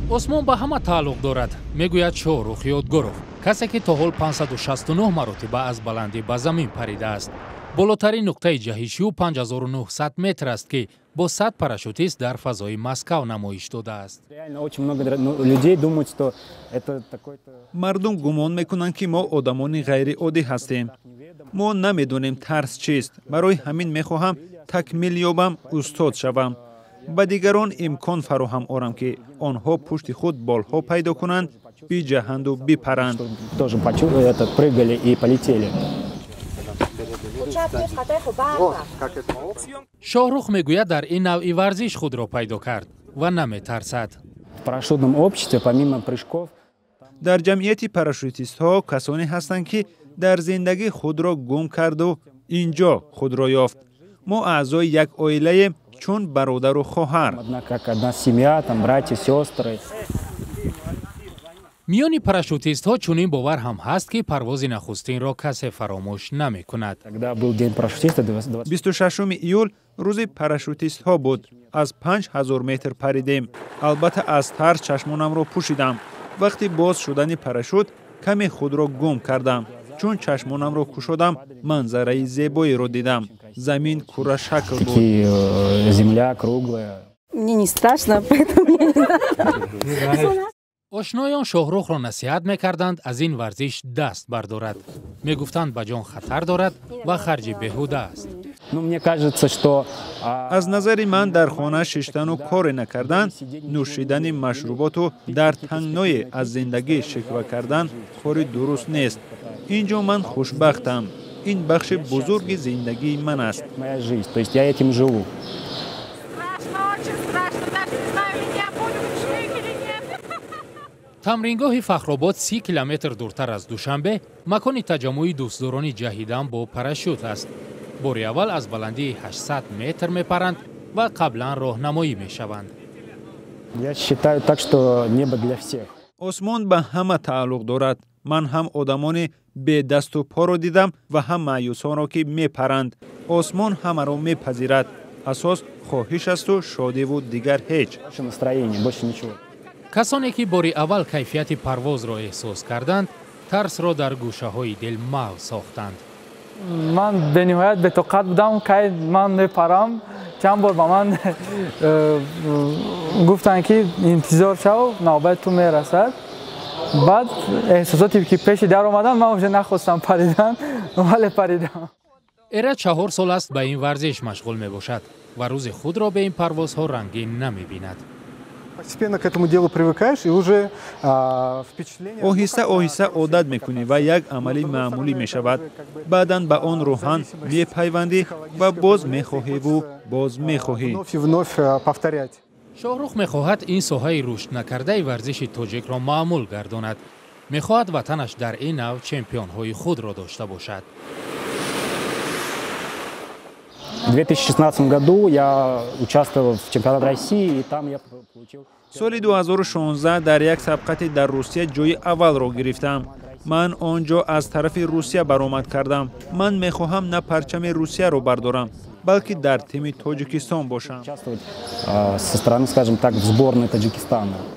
осмон ба ҳама тааллуқ дорад, мегӯяд Шоҳрух Ёдгуров, касе ки то ҳол 569 маротиба аз баландӣ ба замин паридааст. болотарин нуқтаи ҷаҳишию 5900 метр аст ки бо 100 парашютист дар фазои Москав намоиш додааст. мардум гумон мекунанд ки мо одамони ғайриоддӣ ҳастем. мо намедонем тарс чист. барои ҳамин мехоҳам такмил ёбам, устод шавам. ба дигарон имкон фароҳам орам ки онҳо пушти худ болҳо пайдо кунанд, биҷаҳанду бипаранд. Шоҳрух мегӯяд дар ин навъи варзиш худро пайдо кард ва наметарсад. дар ҷамъияти парашютистҳо касоне ҳастанд ки дар зиндагӣ худро гум карду инҷо худро ёфт. мо аъзои як оилаем чун бародару хоҳар. миёни парашютистҳо чунин бовар ҳам ҳаст ки парвози нахустинро касе фаромӯш намекунад. 26 июл рӯзи парашютистҳо буд. аз 5000 метр паридем. албатта аз тарс чашмонамро пӯшидам. вақти боз шудани парашют каме худро гум кардам. чун чашмонамро кушодам, манзараи зебоеро дидам. замин курашакл буд. ошноён Шоҳрухро насиҳат мекарданд аз ин варзиш даст бардорад. мегуфтанд ба ҷон хатар дорад ва харҷи беҳуда аст. аз назари ман дар хона шиштану коре накардан, нӯшидани машруботу дар тангное аз зиндагӣ шиква кардан кори дуруст нест. инҷо ман хушбахтам. ин бахши бузурги зиндагии ман аст. тамрингоҳи Фахробод 30 километр дуртар аз Душанбе макони таҷаммуи дӯстдорони ҷаҳидан бо парашют аст. бори аввал аз баландии 800 метр мепаранд ва қаблан роҳнамоӣ мешаванд. осмон ба ҳама тааллуқ дорад. ман ҳам одамони бедасту поро дидам ва ҳам маъюсонро ки мепаранд. осмон ҳамаро мепазирад. асос хоҳиш асту шодиву дигар ҳеҷ. касоне ки бори аввал кайфияти парвозро эҳсос карданд, тарсро дар гӯшаҳои дил маҳв сохтанд. ман бениҳоят бетоқат будам, кай ман мепарам. чанд бор ба ман гуфтанд ки интизор шав, навбати ту мерасад. баъд эҳсосоте ки пеши дар омадам, ман уже нахостам паридан, вале паридам. эра 4 сол аст ба ин варзиш машғул мебошад ва рӯзи худро ба ин парвозҳо рангин намебинад. оҳиста оҳиста одат мекунӣ ва як амали маъмулӣ мешавад. баъдан ба он рӯҳан мепайвандӣ ва боз мехоҳиву боз мехоҳӣ. Шоҳрух мехоҳад ин соҳаи рушд накардаи варзиши тоҷикро маъмул гардонад. мехоҳад ватанаш дар ин навъ чемпионҳои худро дошта бошад. В 2016 году я участвовал в чемпионате России, и там я получил... соли 2016 дар як сабқати дар Русия ҷои аввалро гирифтам. ман он ҷо аз тарафи Русия баромад кардам. ман мехоҳам на парчами Русияро бардорам, балки дар тими Тоҷикистон бошам. Со стороны, скажем так, в сборной Таджикистана.